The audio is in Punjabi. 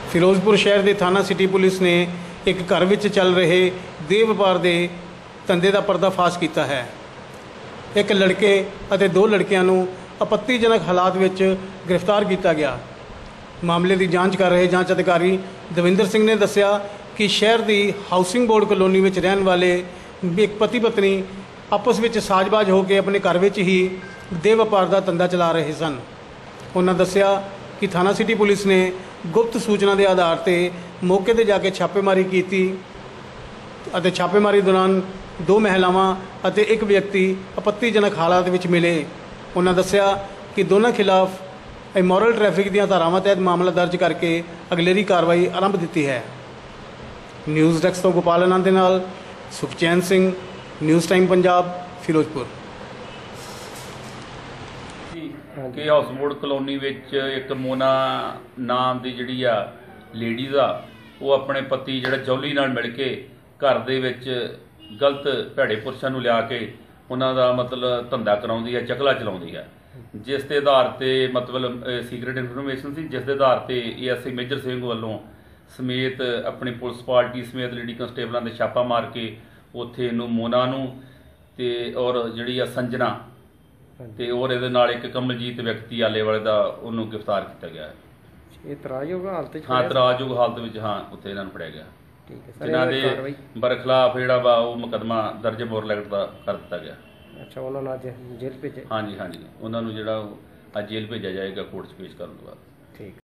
ਫਿਰੋਜ਼ਪੁਰ ਸ਼ਹਿਰ ਦੇ ਥਾਣਾ ਸਿਟੀ ਪੁਲਿਸ ਨੇ ਇੱਕ ਘਰ ਵਿੱਚ ਚੱਲ ਰਹੇ ਦੇਹ ਵਪਾਰ ਦੇ ਧੰਦੇ ਦਾ ਪਰਦਾਫਾਸ਼ ਕੀਤਾ ਹੈ। ਇੱਕ ਲੜਕੇ ਅਤੇ ਦੋ ਲੜਕਿਆਂ ਨੂੰ ਆਪੱਤੀਜਨਕ ਹਾਲਾਤ ਵਿੱਚ ਗ੍ਰਿਫਤਾਰ ਕੀਤਾ ਗਿਆ। ਮਾਮਲੇ ਦੀ ਜਾਂਚ ਕਰ ਰਹੇ ਜਾਂਚ ਅਧਿਕਾਰੀ ਦਵਿੰਦਰ ਸਿੰਘ ਨੇ ਦੱਸਿਆ ਕਿ ਸ਼ਹਿਰ ਦੀ ਹਾਊਸਿੰਗ ਬੋਰਡ ਕਲੋਨੀ ਵਿੱਚ ਰਹਿਣ ਵਾਲੇ ਇੱਕ ਪਤੀ ਪਤਨੀ ਆਪਸ ਵਿੱਚ ਸਾਜ਼ਬਾਜ਼ ਹੋ ਕੇ ਆਪਣੇ ਘਰ ਵਿੱਚ ਹੀ ਦੇਹ ਵਪਾਰ ਦਾ ਧੰਦਾ ਚਲਾ ਰਹੇ ਸਨ। ਉਹਨਾਂ ਦੱਸਿਆ ਕਿ ਥਾਣਾ ਸਿਟੀ ਪੁਲਿਸ ਨੇ ਗੁਪਤ ਸੂਚਨਾ ਦੇ ਆਧਾਰ ਤੇ ਮੌਕੇ ਤੇ ਜਾ ਕੇ ਛਾਪੇਮਾਰੀ ਕੀਤੀ ਅਤੇ ਛਾਪੇਮਾਰੀ ਦੌਰਾਨ ਦੋ ਮਹਿਲਾਵਾਂ ਅਤੇ ਇੱਕ ਵਿਅਕਤੀ ਆਪੱਤੀਜਨਕ ਹਾਲਾਤ ਵਿੱਚ ਮਿਲੇ। ਉਹਨਾਂ ਦੱਸਿਆ ਕਿ ਦੋਨਾਂ ਖਿਲਾਫ ਇਮੋਰਲ ਟ੍ਰੈਫਿਕ ਦੀਆਂ ਧਾਰਾਵਾਂ ਤਹਿਤ ਮਾਮਲਾ ਦਰਜ ਕਰਕੇ ਅਗਲੇਰੀ ਕਾਰਵਾਈ ਆਰੰਭ ਦਿੱਤੀ ਹੈ। ਨਿਊਜ਼ ਡੈਸਕ ਤੋਂ ਗੋਪਾਲ ਆਨੰਦ ਦੇ ਨਾਲ ਸੁਖਚੈਨ ਸਿੰਘ, ਨਿਊਜ਼ ਟਾਈਮ ਪੰਜਾਬ, ਫਿਰੋਜ਼ਪੁਰ। ਕਿ ਹਾਊਸ ਬੋਰਡ ਕਲੋਨੀ ਵਿੱਚ ਇੱਕ ਮੋਨਾ ਨਾਮ ਦੀ ਜਿਹੜੀ ਆ ਲੇਡੀਜ਼ ਆ, ਉਹ ਆਪਣੇ ਪਤੀ ਜਿਹੜਾ ਜੌਲੀ ਨਾਲ ਮਿਲ ਕੇ ਘਰ ਦੇ ਵਿੱਚ ਗਲਤ ਭੈੜੇ ਪੁਰਸ਼ਾਂ ਨੂੰ ਲਿਆ ਕੇ ਉਹਨਾਂ ਦਾ ਮਤਲਬ ਧੰਦਾ ਕਰਾਉਂਦੀ ਹੈ, ਚਕਲਾ ਚਲਾਉਂਦੀ ਹੈ। ਜਿਸ ਦੇ ਆਧਾਰ ਤੇ ਮਤਲਬ ਸੀਕ੍ਰੇਟ ਇਨਫੋਰਮੇਸ਼ਨ ਸੀ, ਜਿਸ ਦੇ ਆਧਾਰ ਤੇ ASI ਮੇਜਰ ਸਿੰਘ ਵੱਲੋਂ ਸਮੇਤ ਆਪਣੀ ਪੁਲਿਸ ਪਾਰਟੀ ਸਮੇਤ ਲੇਡੀ ਕੰਸਟੇਬਲਾਂ ਦੇ ਛਾਪਾ ਮਾਰ ਕੇ ਉੱਥੇ ਇਹਨੂੰ ਮੋਨਾ ਨੂੰ ਤੇ ਔਰ ਜਿਹੜੀ ਆ ਸੰਜਨਾ ਤੇ ਔਰ ਇਹਦੇ ਨਾਲ ਇੱਕ ਕਮਲਜੀਤ ਵਿਅਕਤੀ ਆਲੇ ਵਾਲੇ ਦਾ ਉਹਨੂੰ ਗ੍ਰਿਫਤਾਰ ਕੀਤਾ ਗਿਆ ਹੈ। ਇਹ ਤਰਾਜਯੋਗ ਹਾਲਤ ਵਿੱਚ ਤਰਾਜਯੋਗ ਹਾਲਤ ਵਿੱਚ ਉੱਥੇ ਇਹਨਾਂ ਨੂੰ ਫੜਿਆ ਗਿਆ। ਠੀਕ ਹੈ ਸਰ। ਜਿਨ੍ਹਾਂ ਦੇ ਬਰਖਲਾਫ ਜਿਹੜਾ ਵਾ ਉਹ ਮੁਕੱਦਮਾ ਦਰਜ ਮੋਰਲ ਐਕਟ ਦਾ ਕਰ ਦਿੱਤਾ ਗਿਆ। ਅੱਛਾ, ਉਹਨਾਂ ਨੂੰ ਅੱਜ ਜੇਲ੍ਹ ਭੇਜੇ? ਹਾਂਜੀ, ਉਹਨਾਂ ਨੂੰ ਜਿਹੜਾ ਅੱਜ ਜੇਲ੍ਹ ਭੇਜਿਆ ਜਾਏਗਾ ਕੋਰਟ 'ਚ ਪੇਸ਼ ਕਰਨ ਤੋਂ ਬਾਅਦ। ਠੀਕ।